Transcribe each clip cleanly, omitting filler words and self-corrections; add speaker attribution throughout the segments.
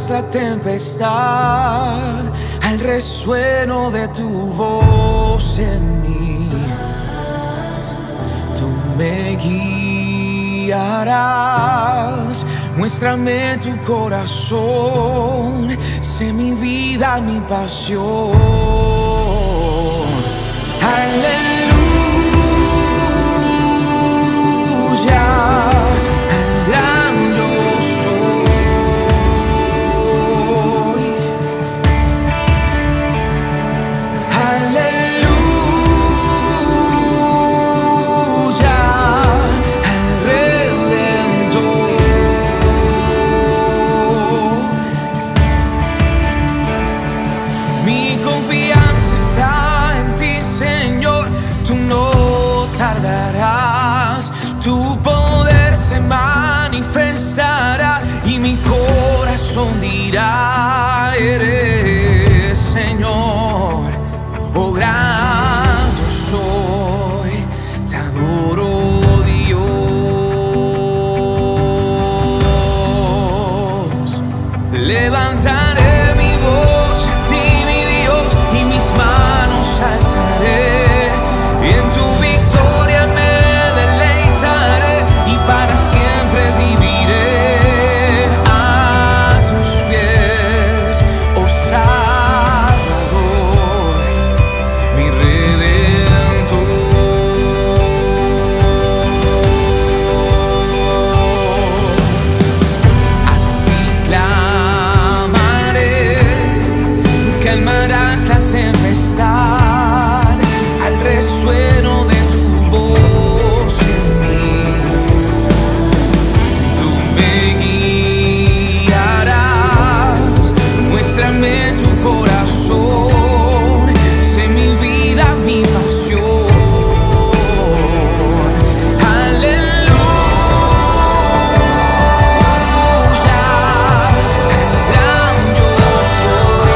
Speaker 1: calmarás la tempestad al resueno de tu voz en mí. Tú me guiarás, muéstrame tu corazón, sé mi vida, mi pasión. Aleluya, al gran yo soy. Aleluya, al Redentor. Mi confianza está en ti, Señor, tú no tardarás, tu poder se manifestará y mi corazón dirá: eres Señor, oh gran yo soy, te adoro, Dios. Levantaré mi voz a ti, mi Dios, y mis manos alzaré, y en tu victoria me deleitaré y para siempre viviré a tus pies, oh Salvador, mi Redentor. A ti clamaré, calmarás la tempestad al resueno de tu voz en mí. Tú me guiarás, muéstrame tu corazón, sé mi vida, mi pasión. Aleluya, al gran yo soy.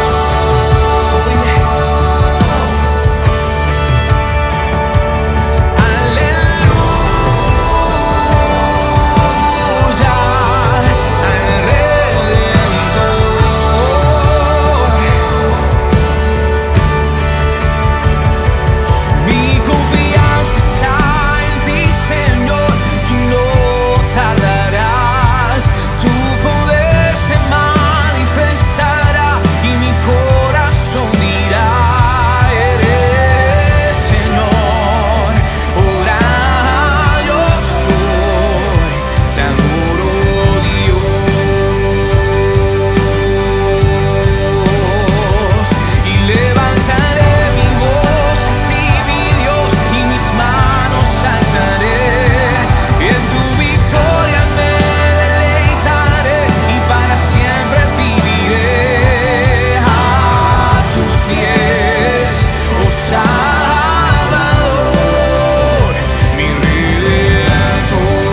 Speaker 1: Aleluya, al Redentor. Mi confianza está en ti, Señor, tú no tardarás, tu poder se manifestará y mi corazón dirá: eres Señor, oh gran yo soy, te adoro, Dios. Y levantaré mi voz a ti, mi Dios, y mis manos alzaré, y en tu victoria me deleitaré y para siempre viviré a tus pies, oh Salvador, mi Redentor.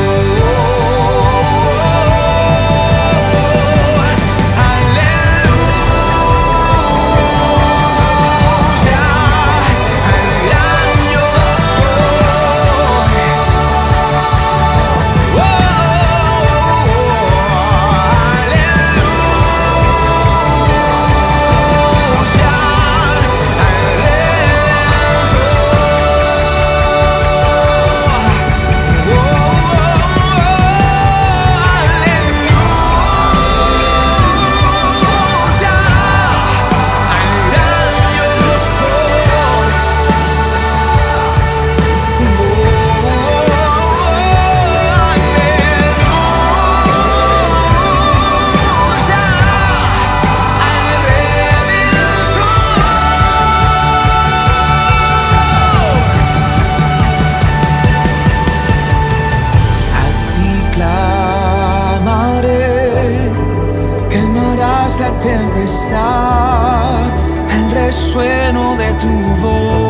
Speaker 1: Aleluya, al gran yo soy. Aleluya, al calmarás la tempestad al resueno de tu voz.